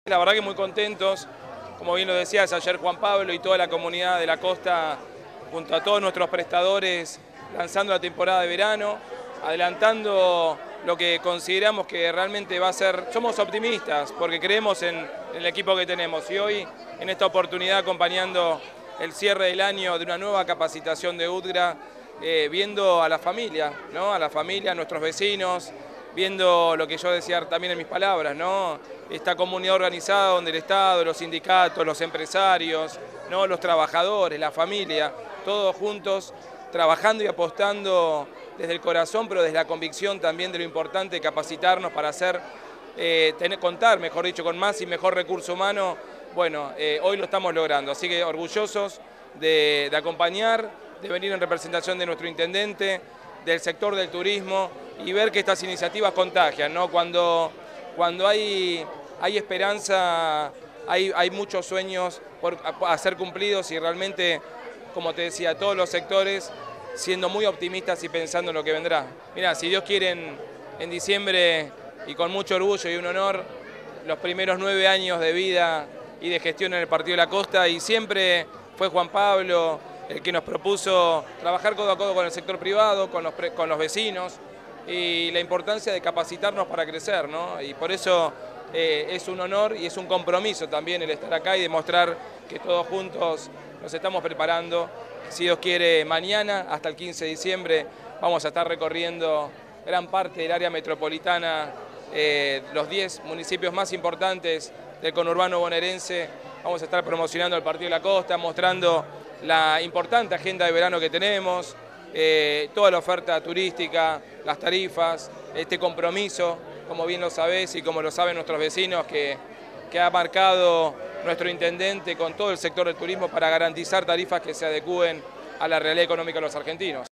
La verdad que muy contentos, como bien lo decías ayer Juan Pablo y toda la comunidad de la costa, junto a todos nuestros prestadores, lanzando la temporada de verano, adelantando lo que consideramos que realmente va a ser. Somos optimistas porque creemos en el equipo que tenemos y hoy en esta oportunidad acompañando el cierre del año de una nueva capacitación de UTGRA, viendo a la familia, ¿no? A la familia, a nuestros vecinos, viendo lo que yo decía también en mis palabras, ¿no? Esta comunidad organizada donde el Estado, los sindicatos, los empresarios, ¿no? Los trabajadores, la familia, todos juntos trabajando y apostando desde el corazón, pero desde la convicción también de lo importante de capacitarnos para hacer, contar, mejor dicho, con más y mejor recurso humano. Bueno, hoy lo estamos logrando, así que orgullosos de acompañar, de venir en representación de nuestro intendente, del sector del turismo y ver que estas iniciativas contagian, ¿no? Cuando hay esperanza, hay muchos sueños a ser cumplidos y realmente, como te decía, todos los sectores siendo muy optimistas y pensando en lo que vendrá. Mirá, si Dios quiere, en diciembre, y con mucho orgullo y un honor, los primeros 9 años de vida y de gestión en el Partido de la Costa, y siempre fue Juan Pablo el que nos propuso trabajar codo a codo con el sector privado, con los vecinos, y la importancia de capacitarnos para crecer, ¿no? Y por eso es un honor y es un compromiso también el estar acá y demostrar que todos juntos nos estamos preparando. Si Dios quiere, mañana hasta el 15 de diciembre vamos a estar recorriendo gran parte del área metropolitana, los 10 municipios más importantes del conurbano bonaerense. Vamos a estar promocionando el Partido de la Costa, mostrando la importante agenda de verano que tenemos, toda la oferta turística, las tarifas, este compromiso, como bien lo sabés y como lo saben nuestros vecinos, que ha marcado nuestro intendente con todo el sector del turismo para garantizar tarifas que se adecúen a la realidad económica de los argentinos.